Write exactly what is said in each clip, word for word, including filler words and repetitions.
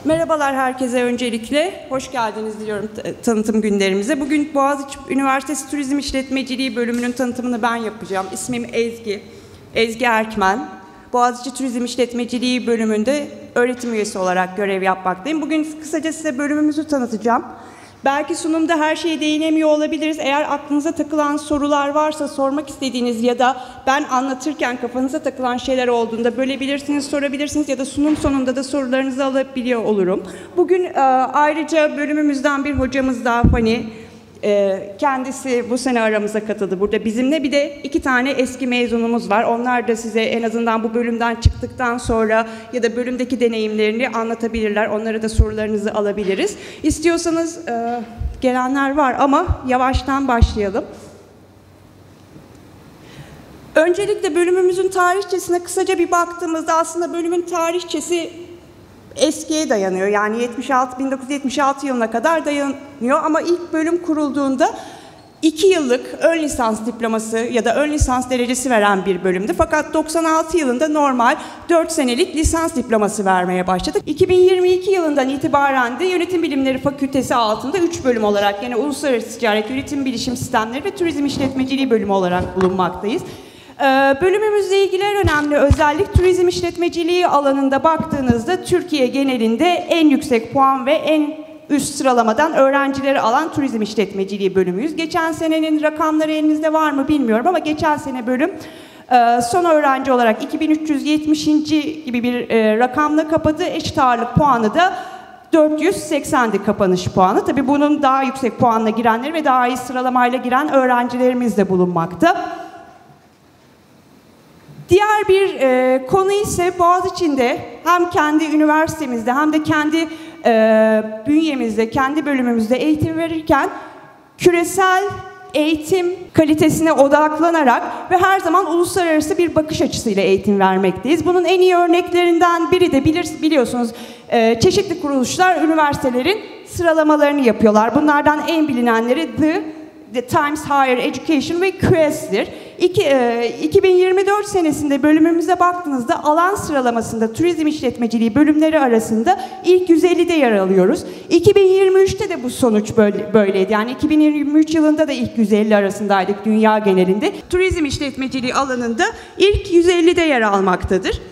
Merhabalar herkese öncelikle. Hoş geldiniz diliyorum tanıtım günlerimize. Bugün Boğaziçi Üniversitesi Turizm İşletmeciliği bölümünün tanıtımını ben yapacağım. İsmim Ezgi. Ezgi Erkmen. Boğaziçi Turizm İşletmeciliği bölümünde öğretim üyesi olarak görev yapmaktayım. Bugün kısaca size bölümümüzü tanıtacağım. Belki sunumda her şeye değinemiyor olabiliriz. Eğer aklınıza takılan sorular varsa, sormak istediğiniz ya da ben anlatırken kafanıza takılan şeyler olduğunda bölebilirsiniz, sorabilirsiniz ya da sunum sonunda da sorularınızı alabiliyor olurum. Bugün e, ayrıca bölümümüzden bir hocamız daha Fani, e, kendisi bu sene aramıza katıldı burada bizimle. Bir de iki tane eski mezunumuz var. Onlar da size en azından bu bölümden çıktıktan sonra ya da bölümdeki deneyimlerini anlatabilirler. Onlara da sorularınızı alabiliriz. İstiyorsanız e, gelenler var ama yavaştan başlayalım. Öncelikle bölümümüzün tarihçesine kısaca bir baktığımızda aslında bölümün tarihçesi eskiye dayanıyor. Yani yetmiş altı, bin dokuz yüz yetmiş altı yılına kadar dayanıyor ama ilk bölüm kurulduğunda iki yıllık ön lisans diploması ya da ön lisans derecesi veren bir bölümdü. Fakat doksan altı yılında normal dört senelik lisans diploması vermeye başladık. iki bin yirmi iki yılından itibaren de Yönetim Bilimleri Fakültesi altında üç bölüm olarak yine Uluslararası Ticaret, Yönetim Bilişim Sistemleri ve Turizm İşletmeciliği bölümü olarak bulunmaktayız. Bölümümüzle ilgili en önemli özellik turizm işletmeciliği alanında baktığınızda Türkiye genelinde en yüksek puan ve en üst sıralamadan öğrencileri alan turizm işletmeciliği bölümüyüz. Geçen senenin rakamları elinizde var mı bilmiyorum ama geçen sene bölüm son öğrenci olarak iki bin üç yüz yetmişinci gibi bir rakamla kapadı. Eşit ağırlık puanı da dört yüz seksendi kapanış puanı. Tabii bunun daha yüksek puanla girenleri ve daha iyi sıralamayla giren öğrencilerimiz de bulunmakta. Diğer bir e, konu ise Boğaziçi'nde hem kendi üniversitemizde hem de kendi e, bünyemizde, kendi bölümümüzde eğitim verirken küresel eğitim kalitesine odaklanarak ve her zaman uluslararası bir bakış açısıyla eğitim vermekteyiz. Bunun en iyi örneklerinden biri de bilir, biliyorsunuz e, çeşitli kuruluşlar üniversitelerin sıralamalarını yapıyorlar. Bunlardan en bilinenleri The The Times Higher Education ve Q S'dir. iki bin yirmi dört senesinde bölümümüze baktığınızda alan sıralamasında turizm işletmeciliği bölümleri arasında ilk yüz ellide yer alıyoruz. iki bin yirmi üçte de bu sonuç böyle, böyleydi. Yani iki bin yirmi üç yılında da ilk yüz elli arasındaydık dünya genelinde. Turizm işletmeciliği alanında ilk yüz ellide yer almaktadır.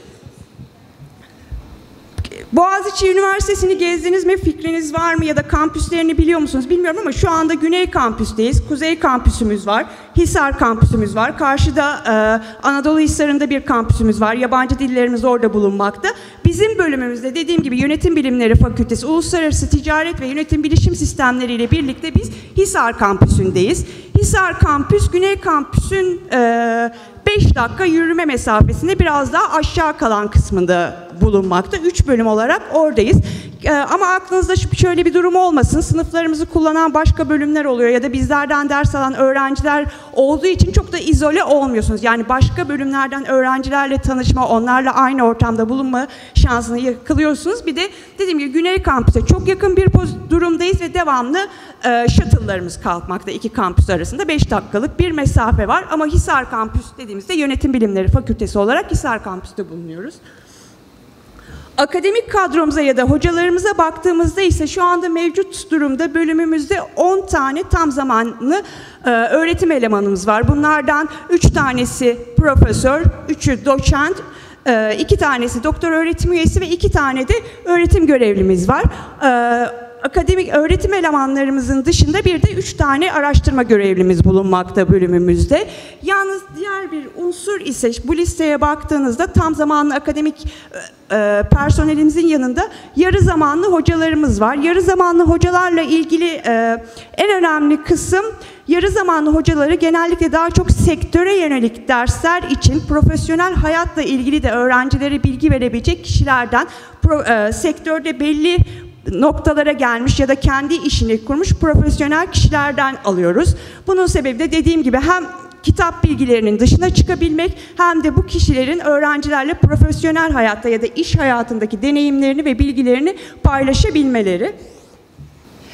Boğaziçi Üniversitesi'ni gezdiniz mi? Fikriniz var mı? Ya da kampüslerini biliyor musunuz? Bilmiyorum ama şu anda Güney Kampüs'teyiz. Kuzey Kampüsümüz var. Hisar Kampüsümüz var. Karşıda e, Anadolu Hisarı'nda bir kampüsümüz var. Yabancı dillerimiz orada bulunmakta. Bizim bölümümüzde dediğim gibi Yönetim Bilimleri Fakültesi, Uluslararası Ticaret ve Yönetim Bilişim Sistemleri ile birlikte biz Hisar Kampüsü'ndeyiz. Hisar Kampüs, Güney Kampüs'ün e, beş dakika yürüme mesafesinde biraz daha aşağı kalan kısmında bulunmakta. üç bölüm olarak oradayız. Ee, ama aklınızda şöyle bir durum olmasın. Sınıflarımızı kullanan başka bölümler oluyor ya da bizlerden ders alan öğrenciler olduğu için çok da izole olmuyorsunuz. Yani başka bölümlerden öğrencilerle tanışma, onlarla aynı ortamda bulunma şansını yakalıyorsunuz. Bir de dediğim gibi Güney Kampüs'e çok yakın bir durumdayız ve devamlı e, shuttle'larımız kalkmakta iki kampüs arasında. beş dakikalık bir mesafe var ama Hisar Kampüs dediğimizde Yönetim Bilimleri Fakültesi olarak Hisar Kampüs'te bulunuyoruz. Akademik kadromuza ya da hocalarımıza baktığımızda ise şu anda mevcut durumda bölümümüzde on tane tam zamanlı e, öğretim elemanımız var. Bunlardan üç tanesi profesör, üçü doçent, e, iki tanesi doktor öğretim üyesi ve iki tane de öğretim görevlimiz var. E, Akademik öğretim elemanlarımızın dışında bir de üç tane araştırma görevlimiz bulunmakta bölümümüzde. Yalnız diğer bir unsur ise bu listeye baktığınızda tam zamanlı akademik e, personelimizin yanında yarı zamanlı hocalarımız var. Yarı zamanlı hocalarla ilgili e, en önemli kısım yarı zamanlı hocaları genellikle daha çok sektöre yönelik dersler için profesyonel hayatla ilgili de öğrencilere bilgi verebilecek kişilerden pro, e, sektörde belli noktalara gelmiş ya da kendi işini kurmuş profesyonel kişilerden alıyoruz. Bunun sebebi de dediğim gibi hem kitap bilgilerinin dışına çıkabilmek hem de bu kişilerin öğrencilerle profesyonel hayatta ya da iş hayatındaki deneyimlerini ve bilgilerini paylaşabilmeleri.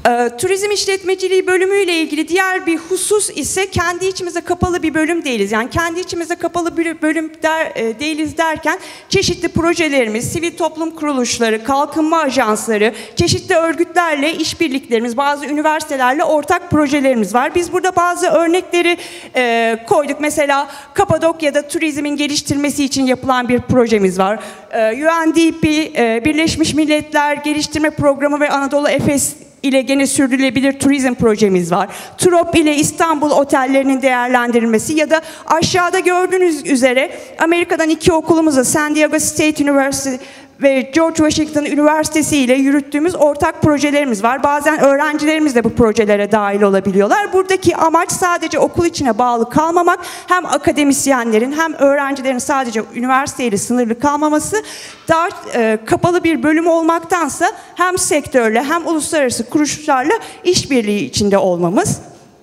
E, turizm işletmeciliği bölümüyle ilgili diğer bir husus ise kendi içimize kapalı bir bölüm değiliz. Yani kendi içimize kapalı bir bölüm der, e, değiliz derken çeşitli projelerimiz, sivil toplum kuruluşları, kalkınma ajansları, çeşitli örgütlerle işbirliklerimiz, bazı üniversitelerle ortak projelerimiz var. Biz burada bazı örnekleri e, koyduk. Mesela Kapadokya'da turizmin geliştirmesi için yapılan bir projemiz var. E, U N D P, e, Birleşmiş Milletler Geliştirme Programı ve Anadolu Efes ile gene sürdürülebilir turizm projemiz var. TUROP ile İstanbul otellerinin değerlendirilmesi ya da aşağıda gördüğünüz üzere Amerika'dan iki okulumuzla San Diego State University ve George Washington Üniversitesi ile yürüttüğümüz ortak projelerimiz var. Bazen öğrencilerimiz de bu projelere dahil olabiliyorlar. Buradaki amaç sadece okul içine bağlı kalmamak, hem akademisyenlerin hem öğrencilerin sadece üniversiteyle sınırlı kalmaması, daha e, kapalı bir bölüm olmaktansa hem sektörle hem uluslararası kuruluşlarla işbirliği içinde olmamız.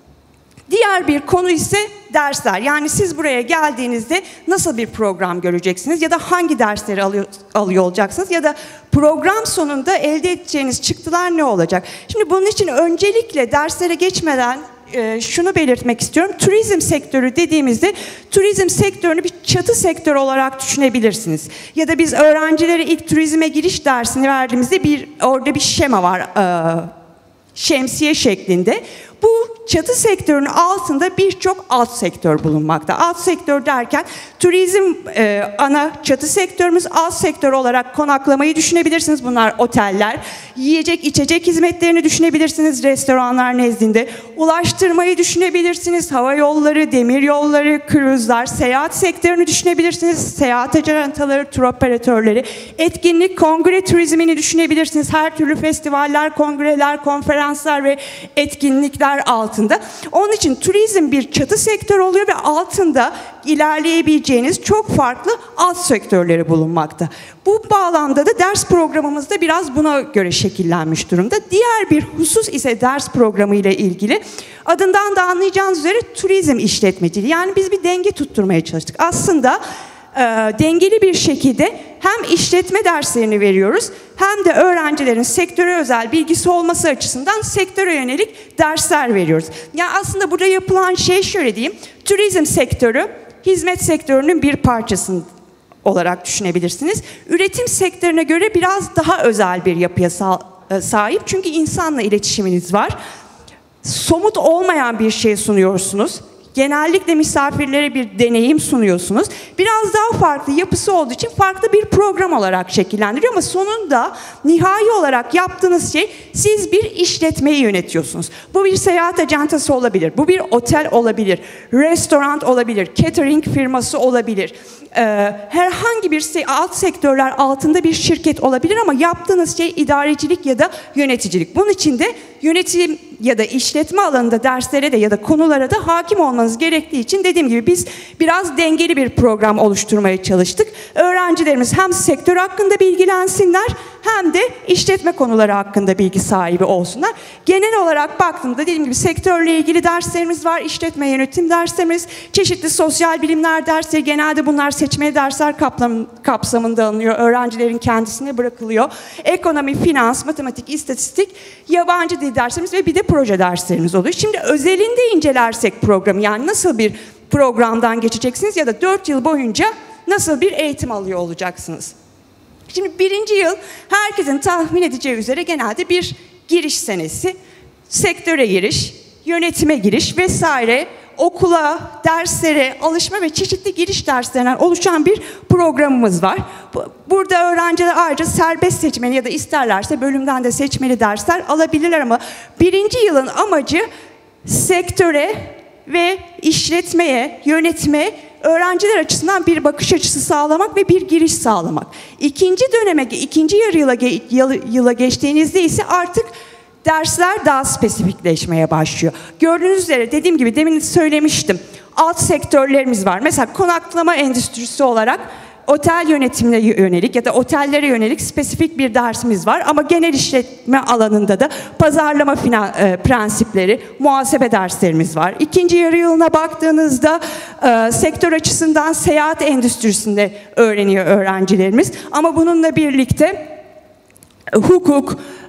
Diğer bir konu ise dersler. Yani siz buraya geldiğinizde nasıl bir program göreceksiniz ya da hangi dersleri alıyor, alıyor olacaksınız ya da program sonunda elde edeceğiniz çıktılar ne olacak? Şimdi bunun için öncelikle derslere geçmeden e, şunu belirtmek istiyorum. Turizm sektörü dediğimizde turizm sektörünü bir çatı sektör olarak düşünebilirsiniz. Ya da biz öğrencilere ilk turizme giriş dersini verdiğimizde bir orada bir şema var. E, şemsiye şeklinde. Bu çatı sektörünün altında birçok alt sektör bulunmakta. Alt sektör derken turizm e, ana çatı sektörümüz, alt sektör olarak konaklamayı düşünebilirsiniz. Bunlar oteller, yiyecek içecek hizmetlerini düşünebilirsiniz restoranlar nezdinde. Ulaştırmayı düşünebilirsiniz, hava yolları, demir yolları, kruzlar, seyahat sektörünü düşünebilirsiniz. Seyahat ajantaları, tur operatörleri, etkinlik, kongre turizmini düşünebilirsiniz. Her türlü festivaller, kongreler, konferanslar ve etkinlikler altında. Onun için turizm bir çatı sektör oluyor ve altında ilerleyebileceğiniz çok farklı alt sektörleri bulunmakta. Bu bağlamda da ders programımız da biraz buna göre şekillenmiş durumda. Diğer bir husus ise ders programı ile ilgili. Adından da anlayacağınız üzere turizm işletmeciliği. Yani biz bir denge tutturmaya çalıştık. Aslında e, dengeli bir şekilde hem işletme derslerini veriyoruz hem de öğrencilerin sektöre özel bilgisi olması açısından sektöre yönelik dersler veriyoruz. Yani aslında burada yapılan şey şöyle diyeyim. Turizm sektörü hizmet sektörünün bir parçası olarak düşünebilirsiniz. Üretim sektörüne göre biraz daha özel bir yapıya sahip. Çünkü insanla iletişiminiz var. Somut olmayan bir şey sunuyorsunuz. Genellikle misafirlere bir deneyim sunuyorsunuz. Biraz daha farklı yapısı olduğu için farklı bir program olarak şekillendiriyor ama sonunda nihai olarak yaptığınız şey siz bir işletmeyi yönetiyorsunuz. Bu bir seyahat acentası olabilir, bu bir otel olabilir, restoran olabilir, catering firması olabilir. Ee, herhangi bir se- alt sektörler altında bir şirket olabilir ama yaptığınız şey idarecilik ya da yöneticilik. Bunun için de yönetim ya da işletme alanında derslere de ya da konulara da hakim olmanız gerektiği için dediğim gibi biz biraz dengeli bir program oluşturmaya çalıştık. Öğrencilerimiz hem sektör hakkında bilgilensinler hem de işletme konuları hakkında bilgi sahibi olsunlar. Genel olarak baktığımda dediğim gibi sektörle ilgili derslerimiz var, işletme yönetim derslerimiz, çeşitli sosyal bilimler dersleri, genelde bunlar seçmeli dersler kapsamında alınıyor, öğrencilerin kendisine bırakılıyor. Ekonomi, finans, matematik, istatistik, yabancı dil derslerimiz ve bir de proje derslerimiz oluyor. Şimdi özelinde incelersek programı, yani nasıl bir programdan geçeceksiniz ya da dört yıl boyunca nasıl bir eğitim alıyor olacaksınız? Şimdi birinci yıl herkesin tahmin edeceği üzere genelde bir giriş senesi. Sektöre giriş, yönetime giriş vesaire, okula, derslere, alışma ve çeşitli giriş derslerinden oluşan bir programımız var. Burada öğrenciler ayrıca serbest seçmeli ya da isterlerse bölümden de seçmeli dersler alabilirler ama birinci yılın amacı sektöre ve işletmeye, yönetmeye, öğrenciler açısından bir bakış açısı sağlamak ve bir giriş sağlamak. İkinci döneme, ikinci yarı yıla, yıla, yıla geçtiğinizde ise artık dersler daha spesifikleşmeye başlıyor. Gördüğünüz üzere dediğim gibi demin söylemiştim. Alt sektörlerimiz var. Mesela konaklama endüstrisi olarak otel yönetimine yönelik ya da otellere yönelik spesifik bir dersimiz var. Ama genel işletme alanında da pazarlama finan, e, prensipleri, muhasebe derslerimiz var. İkinci yarı yılına baktığınızda e, sektör açısından seyahat endüstrisinde öğreniyor öğrencilerimiz. Ama bununla birlikte hukuk,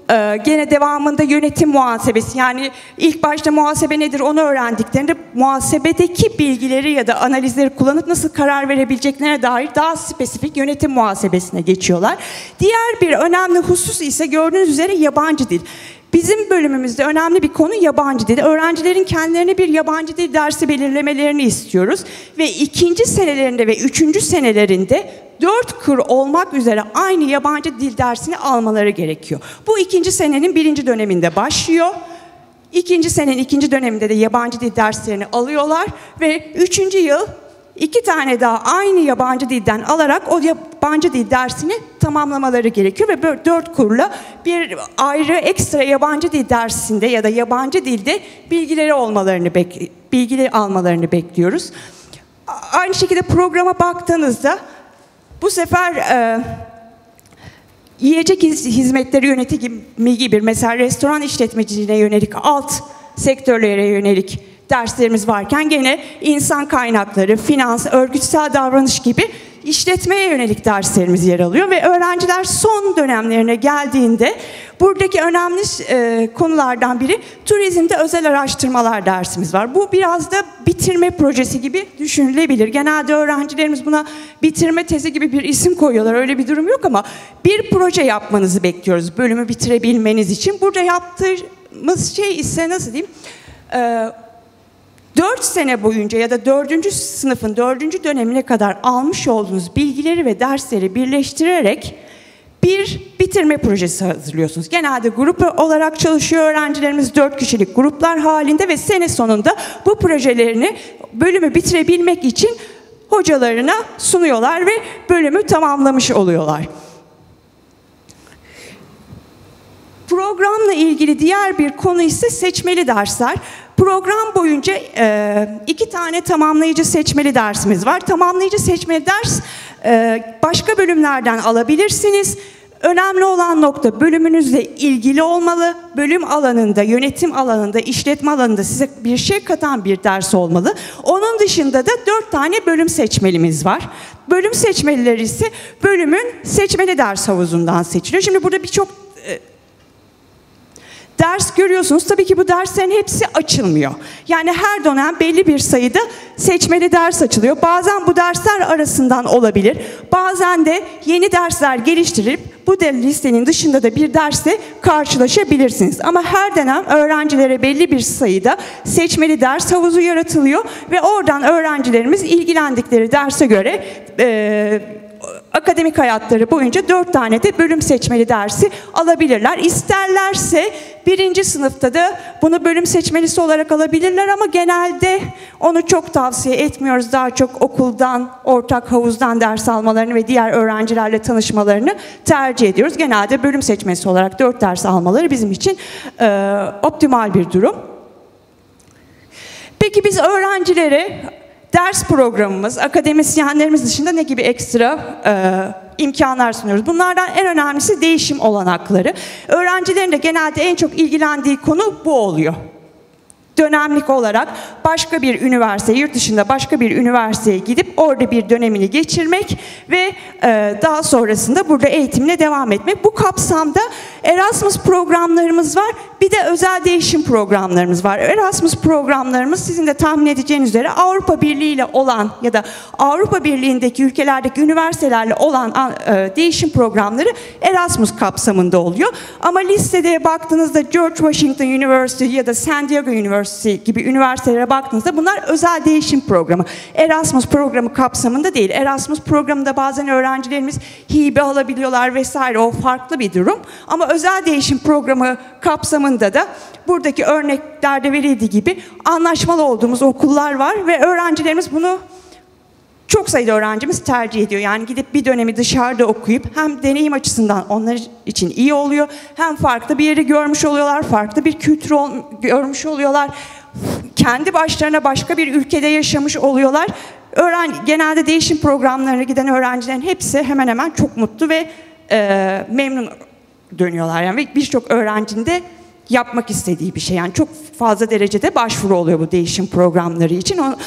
Ee, gene devamında yönetim muhasebesi, yani ilk başta muhasebe nedir onu öğrendiklerinde muhasebedeki bilgileri ya da analizleri kullanıp nasıl karar verebileceklerine dair daha spesifik yönetim muhasebesine geçiyorlar. Diğer bir önemli husus ise gördüğünüz üzere yabancı dil. Bizim bölümümüzde önemli bir konu yabancı dil. Öğrencilerin kendilerine bir yabancı dil dersi belirlemelerini istiyoruz. Ve ikinci senelerinde ve üçüncü senelerinde dört kır olmak üzere aynı yabancı dil dersini almaları gerekiyor. Bu ikinci senenin birinci döneminde başlıyor. İkinci senenin ikinci döneminde de yabancı dil derslerini alıyorlar. Ve üçüncü yıl iki tane daha aynı yabancı dilden alarak o yabancı dil dersini tamamlamaları gerekiyor. Ve böyle dört kurla bir ayrı ekstra yabancı dil dersinde ya da yabancı dilde bilgileri olmalarını bek- bilgileri almalarını bekliyoruz. Aynı şekilde programa baktığınızda bu sefer e, yiyecek hizmetleri yönetimi gibi, mesela restoran işletmeciliğine yönelik, alt sektörlere yönelik derslerimiz varken gene insan kaynakları, finans, örgütsel davranış gibi işletmeye yönelik derslerimiz yer alıyor ve öğrenciler son dönemlerine geldiğinde buradaki önemli e, konulardan biri turizmde özel araştırmalar dersimiz var. Bu biraz da bitirme projesi gibi düşünülebilir. Genelde öğrencilerimiz buna bitirme tezi gibi bir isim koyuyorlar. Öyle bir durum yok ama bir proje yapmanızı bekliyoruz bölümü bitirebilmeniz için. Burada yaptığımız şey ise nasıl diyeyim? E, Dört sene boyunca ya da dördüncü sınıfın dördüncü dönemine kadar almış olduğunuz bilgileri ve dersleri birleştirerek bir bitirme projesi hazırlıyorsunuz. Genelde grup olarak çalışıyor öğrencilerimiz, dört kişilik gruplar halinde ve sene sonunda bu projelerini bölümü bitirebilmek için hocalarına sunuyorlar ve bölümü tamamlamış oluyorlar. Programla ilgili diğer bir konu ise seçmeli dersler. Program boyunca e, iki tane tamamlayıcı seçmeli dersimiz var. Tamamlayıcı seçmeli ders e, başka bölümlerden alabilirsiniz. Önemli olan nokta bölümünüzle ilgili olmalı. Bölüm alanında, yönetim alanında, işletme alanında size bir şey katan bir ders olmalı. Onun dışında da dört tane bölüm seçmelimiz var. Bölüm seçmelileri ise bölümün seçmeli ders havuzundan seçiliyor. Şimdi burada birçok e, ders görüyorsunuz. Tabii ki bu derslerin hepsi açılmıyor. Yani her dönem belli bir sayıda seçmeli ders açılıyor. Bazen bu dersler arasından olabilir. Bazen de yeni dersler geliştirip bu listenin dışında da bir dersle karşılaşabilirsiniz. Ama her dönem öğrencilere belli bir sayıda seçmeli ders havuzu yaratılıyor ve oradan öğrencilerimiz ilgilendikleri derse göre e, akademik hayatları boyunca dört tane de bölüm seçmeli dersi alabilirler. İsterlerse birinci sınıfta da bunu bölüm seçmelisi olarak alabilirler ama genelde onu çok tavsiye etmiyoruz. Daha çok okuldan, ortak havuzdan ders almalarını ve diğer öğrencilerle tanışmalarını tercih ediyoruz. Genelde bölüm seçmesi olarak dört ders almaları bizim için e, optimal bir durum. Peki biz öğrencilere ders programımız, akademisyenlerimiz dışında ne gibi ekstra e, imkanlar sunuyoruz? Bunlardan en önemlisi değişim olanakları. Öğrencilerin de genelde en çok ilgilendiği konu bu oluyor. Dönemlik olarak başka bir üniversite, yurt dışında başka bir üniversiteye gidip orada bir dönemini geçirmek ve e, daha sonrasında burada eğitimine devam etmek. Bu kapsamda Erasmus programlarımız var. Bir de özel değişim programlarımız var. Erasmus programlarımız sizin de tahmin edeceğiniz üzere Avrupa Birliği ile olan ya da Avrupa Birliği'ndeki ülkelerdeki üniversitelerle olan e, değişim programları Erasmus kapsamında oluyor. Ama listede baktığınızda George Washington University ya da San Diego University gibi üniversitelere baktığınızda bunlar özel değişim programı. Erasmus programı kapsamında değil. Erasmus programında bazen öğrencilerimiz hibe alabiliyorlar vesaire, o farklı bir durum. Ama özel değişim programı kapsamında da buradaki örneklerde verildiği gibi anlaşmalı olduğumuz okullar var ve öğrencilerimiz bunu çok sayıda öğrencimiz tercih ediyor. Yani gidip bir dönemi dışarıda okuyup hem deneyim açısından onlar için iyi oluyor, hem farklı bir yeri görmüş oluyorlar, farklı bir kültür görmüş oluyorlar, kendi başlarına başka bir ülkede yaşamış oluyorlar. Öğren genelde değişim programlarına giden öğrencilerin hepsi hemen hemen çok mutlu ve e, memnun dönüyorlar. Yani birçok öğrencinin de yapmak istediği bir şey. Yani çok fazla derecede başvuru oluyor bu değişim programları için. O,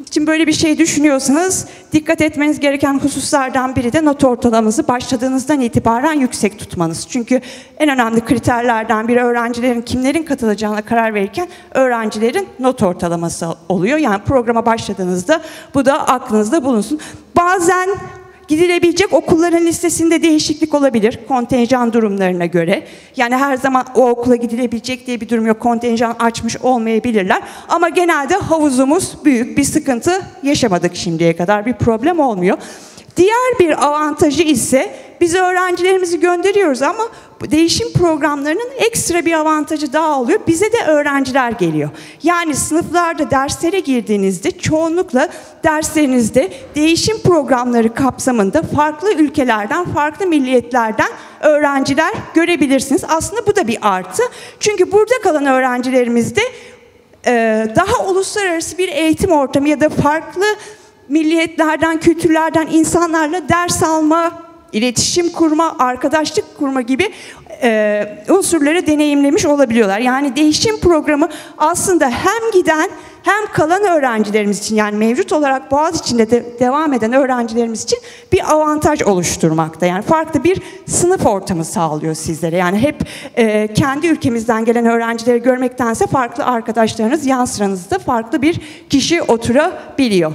için böyle bir şey düşünüyorsanız dikkat etmeniz gereken hususlardan biri de not ortalamanızı başladığınızdan itibaren yüksek tutmanız. Çünkü en önemli kriterlerden biri öğrencilerin kimlerin katılacağına karar verirken öğrencilerin not ortalaması oluyor. Yani programa başladığınızda bu da aklınızda bulunsun. Bazen gidilebilecek okulların listesinde değişiklik olabilir kontenjan durumlarına göre. Yani her zaman o okula gidilebilecek diye bir durum yok. Kontenjan açmış olmayabilirler. Ama genelde havuzumuz büyük, bir sıkıntı yaşamadık şimdiye kadar. Bir problem olmuyor. Diğer bir avantajı ise biz öğrencilerimizi gönderiyoruz ama değişim programlarının ekstra bir avantajı daha oluyor. Bize de öğrenciler geliyor. Yani sınıflarda derslere girdiğinizde çoğunlukla derslerinizde değişim programları kapsamında farklı ülkelerden, farklı milliyetlerden öğrenciler görebilirsiniz. Aslında bu da bir artı. Çünkü burada kalan öğrencilerimiz de daha uluslararası bir eğitim ortamı ya da farklı milliyetlerden, kültürlerden insanlarla ders alma, iletişim kurma, arkadaşlık kurma gibi e, unsurları deneyimlemiş olabiliyorlar. Yani değişim programı aslında hem giden hem kalan öğrencilerimiz için, yani mevcut olarak Boğaziçi'nde de devam eden öğrencilerimiz için bir avantaj oluşturmakta. Yani farklı bir sınıf ortamı sağlıyor sizlere. Yani hep e, kendi ülkemizden gelen öğrencileri görmektense farklı arkadaşlarınız yan sıranızda farklı bir kişi oturabiliyor.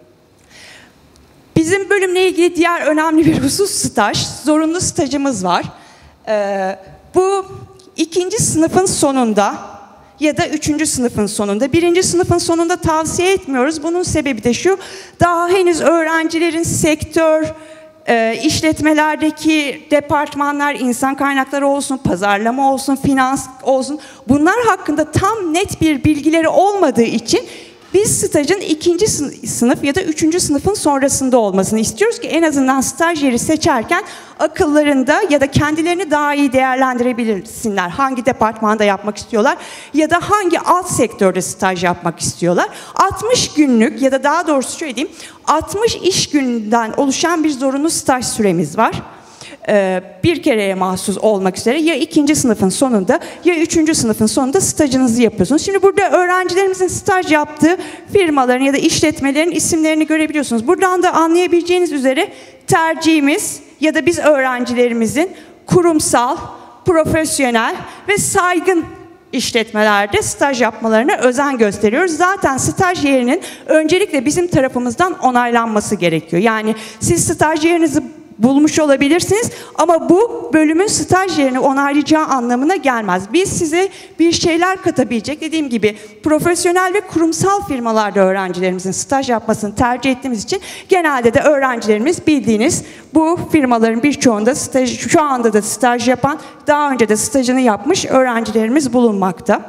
Bizim bölümle ilgili diğer önemli bir husus staj. Zorunlu stajımız var. Ee, bu ikinci sınıfın sonunda ya da üçüncü sınıfın sonunda. Birinci sınıfın sonunda tavsiye etmiyoruz. Bunun sebebi de şu: daha henüz öğrencilerin sektör, e, işletmelerdeki departmanlar, insan kaynakları olsun, pazarlama olsun, finans olsun, bunlar hakkında tam net bir bilgileri olmadığı için biz stajın ikinci sınıf ya da üçüncü sınıfın sonrasında olmasını istiyoruz ki en azından staj yeri seçerken akıllarında ya da kendilerini daha iyi değerlendirebilsinler. Hangi departmanda yapmak istiyorlar ya da hangi alt sektörde staj yapmak istiyorlar. altmış günlük ya da daha doğrusu şöyle diyeyim, altmış iş günden oluşan bir zorunlu staj süremiz var. Bir kereye mahsus olmak üzere ya ikinci sınıfın sonunda ya üçüncü sınıfın sonunda stajınızı yapıyorsunuz. Şimdi burada öğrencilerimizin staj yaptığı firmaların ya da işletmelerin isimlerini görebiliyorsunuz. Buradan da anlayabileceğiniz üzere tercihimiz ya da biz öğrencilerimizin kurumsal, profesyonel ve saygın işletmelerde staj yapmalarına özen gösteriyoruz. Zaten staj yerinin öncelikle bizim tarafımızdan onaylanması gerekiyor. Yani siz staj yerinizi bulmuş olabilirsiniz ama bu bölümün staj yerini onaylayacağı anlamına gelmez. Biz size bir şeyler katabilecek, dediğim gibi profesyonel ve kurumsal firmalarda öğrencilerimizin staj yapmasını tercih ettiğimiz için genelde de öğrencilerimiz bildiğiniz bu firmaların birçoğunda staj, şu anda da staj yapan, daha önce de stajını yapmış öğrencilerimiz bulunmakta.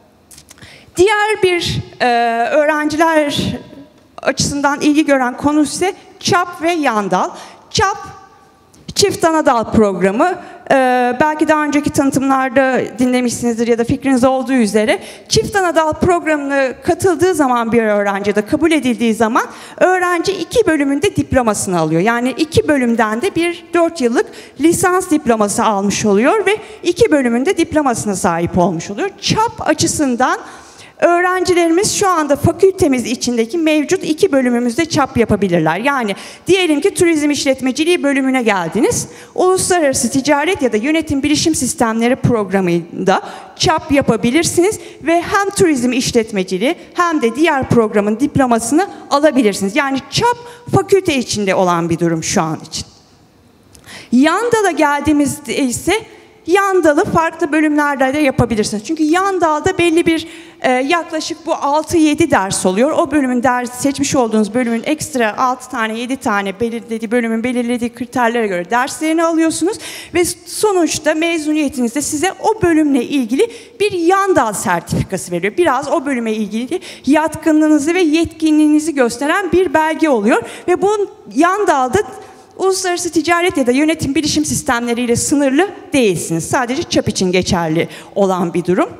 Diğer bir e, öğrenciler açısından ilgi gören konu ise ÇAP ve Yandal. ÇAP, Çift Anadal programı. Ee, belki daha önceki tanıtımlarda dinlemişsinizdir ya da fikriniz olduğu üzere Çift Anadal programına katıldığı zaman bir öğrenci de kabul edildiği zaman öğrenci iki bölümünde diplomasını alıyor. Yani iki bölümden de bir dört yıllık lisans diploması almış oluyor ve iki bölümünde diplomasına sahip olmuş oluyor. ÇAP açısından öğrencilerimiz şu anda fakültemiz içindeki mevcut iki bölümümüzde ÇAP yapabilirler. Yani diyelim ki turizm işletmeciliği bölümüne geldiniz. Uluslararası Ticaret ya da Yönetim Bilişim Sistemleri programında ÇAP yapabilirsiniz ve hem turizm işletmeciliği hem de diğer programın diplomasını alabilirsiniz. Yani ÇAP fakülte içinde olan bir durum şu an için. Yandal'a geldiğimizde ise yan dalı farklı bölümlerde de yapabilirsiniz. Çünkü yan dalda belli bir e, yaklaşık bu altı yedi ders oluyor. O bölümün ders seçmiş olduğunuz bölümün ekstra altı tane yedi tane belirlediği bölümün belirlediği kriterlere göre derslerini alıyorsunuz ve sonuçta mezuniyetinizde size o bölümle ilgili bir yan dal sertifikası veriyor. Biraz o bölüme ilgili yatkınlığınızı ve yetkinliğinizi gösteren bir belge oluyor ve bu yan dalda uluslararası ticaret ya da yönetim bilişim sistemleriyle sınırlı değilsiniz. Sadece ÇAP için geçerli olan bir durum.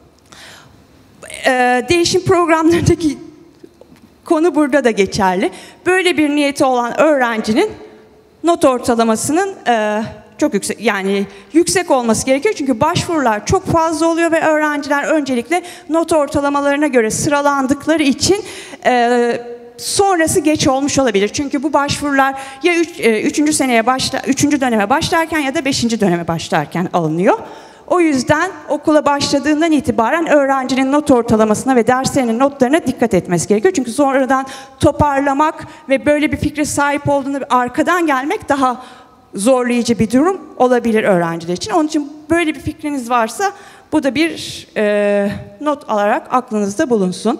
Ee, değişim programlarındaki konu burada da geçerli. Böyle bir niyeti olan öğrencinin not ortalamasının e, çok yüksek, yani yüksek olması gerekiyor. Çünkü başvurular çok fazla oluyor ve öğrenciler öncelikle not ortalamalarına göre sıralandıkları için e, sonrası geç olmuş olabilir. Çünkü bu başvurular ya üç, e, üçüncü seneye başla, üçüncü döneme başlarken ya da beşinci döneme başlarken alınıyor. O yüzden okula başladığından itibaren öğrencinin not ortalamasına ve derslerinin notlarına dikkat etmesi gerekiyor. Çünkü sonradan toparlamak ve böyle bir fikre sahip olduğunda arkadan gelmek daha zorlayıcı bir durum olabilir öğrenciler için. Onun için böyle bir fikriniz varsa bu da bir e, not alarak aklınızda bulunsun.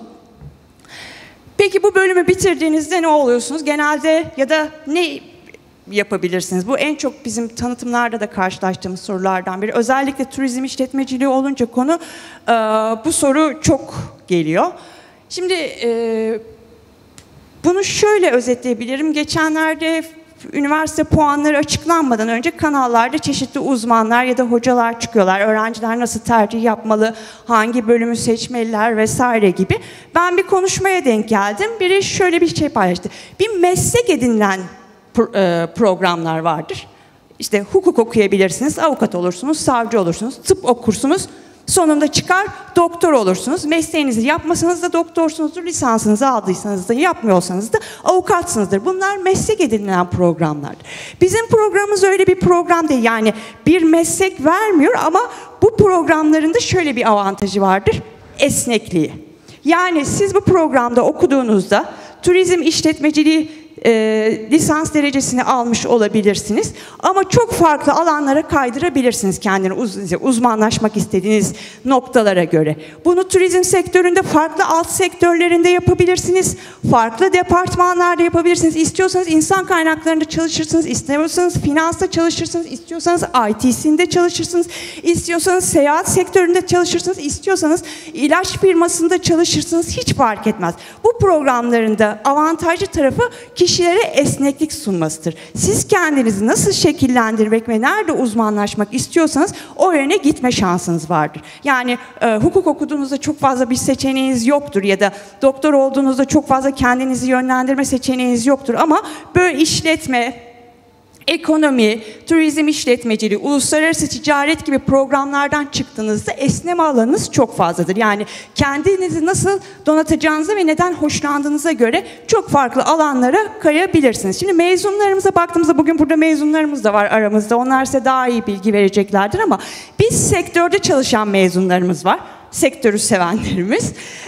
Peki bu bölümü bitirdiğinizde ne oluyorsunuz? Genelde ya da ne yapabilirsiniz? Bu en çok bizim tanıtımlarda da karşılaştığımız sorulardan biri. Özellikle turizm işletmeciliği olunca konu e, bu soru çok geliyor. Şimdi e, bunu şöyle özetleyebilirim. Geçenlerde üniversite puanları açıklanmadan önce kanallarda çeşitli uzmanlar ya da hocalar çıkıyorlar. Öğrenciler nasıl tercih yapmalı, hangi bölümü seçmeliler vesaire gibi. Ben bir konuşmaya denk geldim. Biri şöyle bir şey paylaştı. Bir meslek edinilen programlar vardır. İşte hukuk okuyabilirsiniz, avukat olursunuz, savcı olursunuz, tıp okursunuz. Sonunda çıkar doktor olursunuz. Mesleğinizi yapmasanız da doktorsunuzdur, lisansınızı aldıysanız da yapmıyorsanız da avukatsınızdır. Bunlar meslek edinilen programlardır. Bizim programımız öyle bir program değil. Yani bir meslek vermiyor ama bu programların da şöyle bir avantajı vardır. Esnekliği. Yani siz bu programda okuduğunuzda turizm işletmeciliği E, lisans derecesini almış olabilirsiniz. Ama çok farklı alanlara kaydırabilirsiniz kendini uz uzmanlaşmak istediğiniz noktalara göre. Bunu turizm sektöründe farklı alt sektörlerinde yapabilirsiniz. Farklı departmanlarda yapabilirsiniz. İstiyorsanız insan kaynaklarında çalışırsınız. İstemiyorsanız finansta çalışırsınız. İstiyorsanız I T'sinde çalışırsınız. İstiyorsanız seyahat sektöründe çalışırsınız. İstiyorsanız ilaç firmasında çalışırsınız. Hiç fark etmez. Bu programların da avantajlı tarafı kişilere esneklik sunmasıdır. Siz kendinizi nasıl şekillendirmek ve nerede uzmanlaşmak istiyorsanız o yöne gitme şansınız vardır. Yani e, hukuk okuduğunuzda çok fazla bir seçeneğiniz yoktur ya da doktor olduğunuzda çok fazla kendinizi yönlendirme seçeneğiniz yoktur ama böyle işletme, ekonomi, turizm işletmeciliği, uluslararası ticaret gibi programlardan çıktığınızda esneme alanınız çok fazladır. Yani kendinizi nasıl donatacağınıza ve neden hoşlandığınıza göre çok farklı alanlara kayabilirsiniz. Şimdi mezunlarımıza baktığımızda, bugün burada mezunlarımız da var aramızda. Onlar size daha iyi bilgi vereceklerdir ama biz sektörde çalışan mezunlarımız var. Sektörü sevenlerimiz.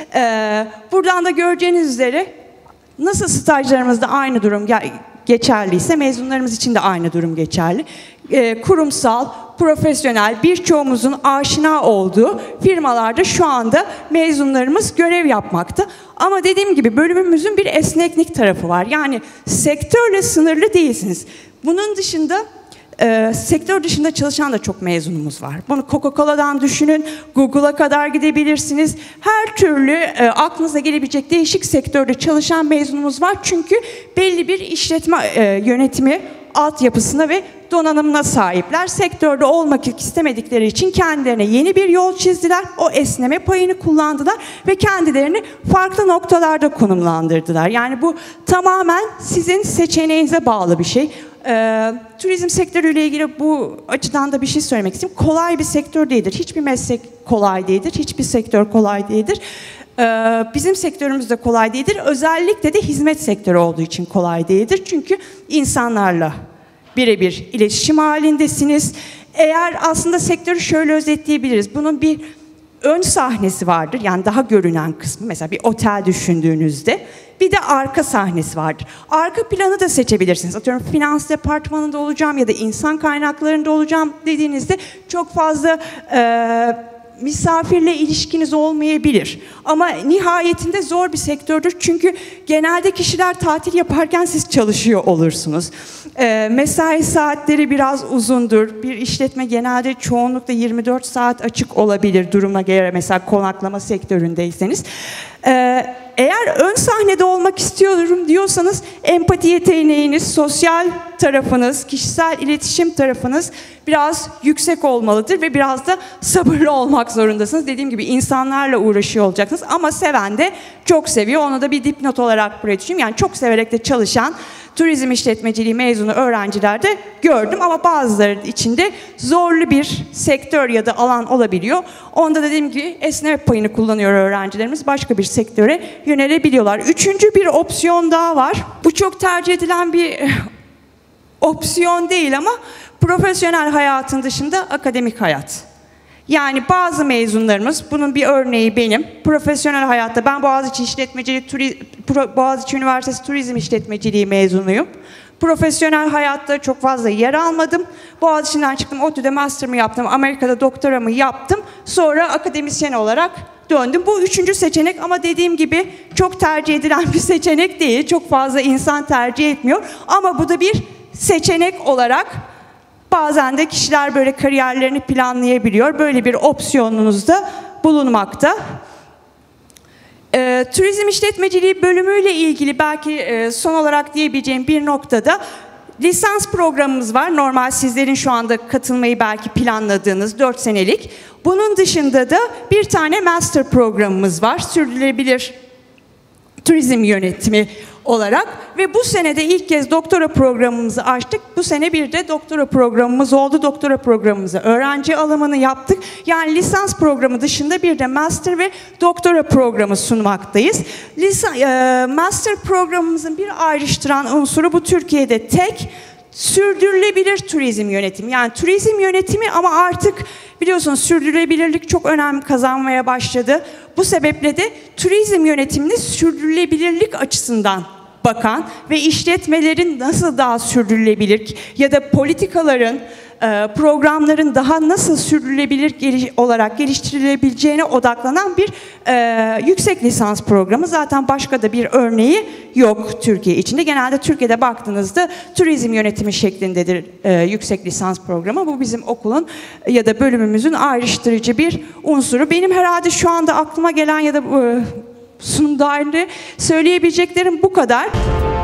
Ee, buradan da göreceğiniz üzere nasıl stajlarımızda aynı durum geçerliyse mezunlarımız için de aynı durum geçerli. E, kurumsal, profesyonel, birçoğumuzun aşina olduğu firmalarda şu anda mezunlarımız görev yapmakta. Ama dediğim gibi bölümümüzün bir esneklik tarafı var. Yani sektörle sınırlı değilsiniz. Bunun dışında e, sektör dışında çalışan da çok mezunumuz var. Bunu Coca-Cola'dan düşünün, Google'a kadar gidebilirsiniz. Her türlü e, aklınıza gelebilecek değişik sektörde çalışan mezunumuz var. Çünkü belli bir işletme e, yönetimi altyapısına ve donanımına sahipler. Sektörde olmak istemedikleri için kendilerine yeni bir yol çizdiler. O esneme payını kullandılar ve kendilerini farklı noktalarda konumlandırdılar. Yani bu tamamen sizin seçeneğinize bağlı bir şey. Ee, turizm sektörüyle ilgili bu açıdan da bir şey söylemek istiyorum. Kolay bir sektör değildir. Hiçbir meslek kolay değildir. Hiçbir sektör kolay değildir. Ee, bizim sektörümüz de kolay değildir. Özellikle de hizmet sektörü olduğu için kolay değildir. Çünkü insanlarla birebir iletişim halindesiniz. Eğer aslında sektörü şöyle özetleyebiliriz. Bunun bir ön sahnesi vardır. Yani daha görünen kısmı. Mesela bir otel düşündüğünüzde. Bir de arka sahnesi vardır. Arka planı da seçebilirsiniz. Atıyorum finans departmanında olacağım ya da insan kaynaklarında olacağım dediğinizde çok fazla e, misafirle ilişkiniz olmayabilir. Ama nihayetinde zor bir sektördür. Çünkü genelde kişiler tatil yaparken siz çalışıyor olursunuz. E, mesai saatleri biraz uzundur. Bir işletme genelde çoğunlukla yirmi dört saat açık olabilir duruma göre. Mesela konaklama sektöründeyseniz. E, Eğer ön sahnede olmak istiyorum diyorsanız empati yeteneğiniz, sosyal tarafınız, kişisel iletişim tarafınız biraz yüksek olmalıdır ve biraz da sabırlı olmak zorundasınız. Dediğim gibi insanlarla uğraşıyor olacaksınız ama seven de çok seviyor. Onu da bir dipnot olarak buraya düşeyim. Yani çok severek de çalışan, turizm işletmeciliği mezunu öğrencilerde gördüm ama bazıları içinde zorlu bir sektör ya da alan olabiliyor. Onda da dediğim gibi esneme payını kullanıyor öğrencilerimiz. Başka bir sektöre yönelebiliyorlar. Üçüncü bir opsiyon daha var. Bu çok tercih edilen bir opsiyon değil ama profesyonel hayatın dışında akademik hayat. Yani bazı mezunlarımız, bunun bir örneği benim, profesyonel hayatta, ben Boğaziçi İşletmecilik, Turi, Boğaziçi Üniversitesi Turizm İşletmeciliği mezunuyum. Profesyonel hayatta çok fazla yer almadım. Boğaziçi'nden çıktım, ODTÜ'de master'ımı yaptım, Amerika'da doktoramı yaptım. Sonra akademisyen olarak döndüm. Bu üçüncü seçenek ama dediğim gibi çok tercih edilen bir seçenek değil. Çok fazla insan tercih etmiyor. Ama bu da bir seçenek olarak bazen de kişiler böyle kariyerlerini planlayabiliyor. Böyle bir opsiyonunuz da bulunmakta. E, turizm işletmeciliği bölümüyle ilgili belki e, son olarak diyebileceğim bir noktada lisans programımız var. Normal sizlerin şu anda katılmayı belki planladığınız dört senelik. Bunun dışında da bir tane master programımız var. Sürdürülebilir turizm yönetimi olarak ve bu sene de ilk kez doktora programımızı açtık. Bu sene bir de doktora programımız oldu. Doktora programımıza öğrenci alımını yaptık. Yani lisans programı dışında bir de master ve doktora programı sunmaktayız. Lisan, e, master programımızın bir ayrıştıran unsuru bu Türkiye'de tek sürdürülebilir turizm yönetimi. Yani turizm yönetimi ama artık biliyorsunuz sürdürülebilirlik çok önem kazanmaya başladı. Bu sebeple de turizm yönetimini sürdürülebilirlik açısından bakan ve işletmelerin nasıl daha sürdürülebilir ya da politikaların, programların daha nasıl sürdürülebilir olarak geliştirilebileceğine odaklanan bir e, yüksek lisans programı. Zaten başka da bir örneği yok Türkiye içinde. Genelde Türkiye'de baktığınızda turizm yönetimi şeklindedir e, yüksek lisans programı. Bu bizim okulun ya da bölümümüzün ayrıştırıcı bir unsuru. Benim herhalde şu anda aklıma gelen ya da e, sunum dahilinde söyleyebileceklerim bu kadar.